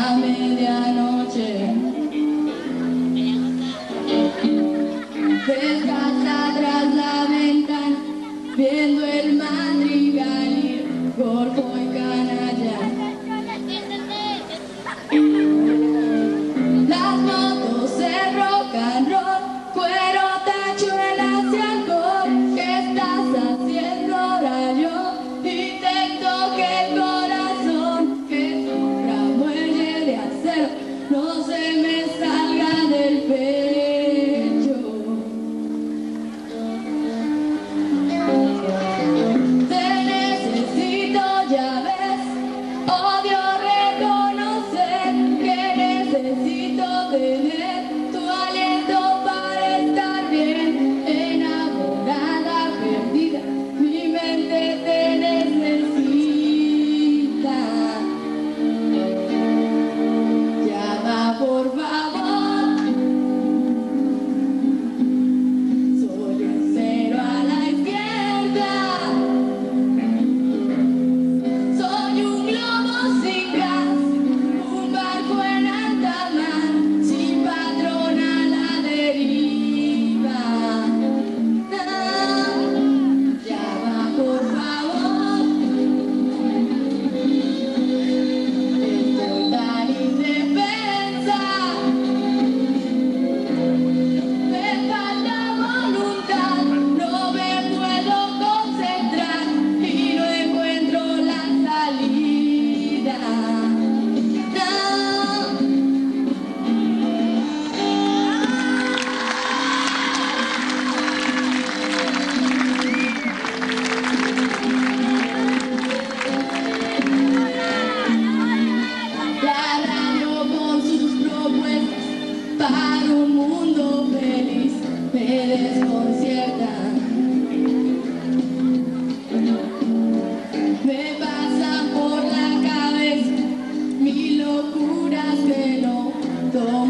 la medianoche. Descalza tras la ventana, viendo el madrigal ir, golfo y canalla. Las motos de rock and roll, cuero, tachuelas y alcohol. ¿Qué estás haciendo ahora? Yo intento que el corazón, que sufra muelle de acero, no se me salga del pecho. Te necesito, ya ves, odio reconocer que necesito tener tu aliento para estar bien. Enamorada, perdida, mi mente te necesita. Llama por favor, soy el cero a la izquierda. Soy un globo sin gas, un barco en alta mar, sin patrón a la deriva. Llama por favor, estoy tan indefensa. Me falta voluntad, no me puedo concentrar y no encuentro la salida. La radio con sus propuestas para un mundo feliz me desconcierta. Me pasan por la cabeza mil locuras que no tomo